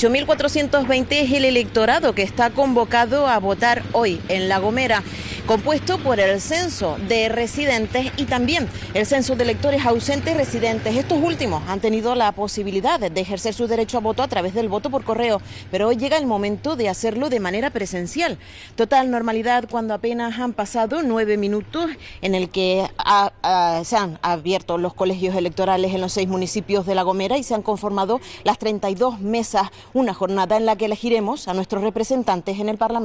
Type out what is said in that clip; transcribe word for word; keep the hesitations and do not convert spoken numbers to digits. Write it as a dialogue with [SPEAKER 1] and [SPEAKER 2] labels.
[SPEAKER 1] ocho mil cuatrocientos veinte es el electorado que está convocado a votar hoy en La Gomera, compuesto por el censo de residentes y también el censo de electores ausentes residentes. Estos últimos han tenido la posibilidad de ejercer su derecho a voto a través del voto por correo, pero hoy llega el momento de hacerlo de manera presencial. Total normalidad cuando apenas han pasado nueve minutos en el que ha, ha, se han abierto los colegios electorales en los seis municipios de La Gomera y se han conformado las treinta y dos mesas, una jornada en la que elegiremos a nuestros representantes en el Parlamento.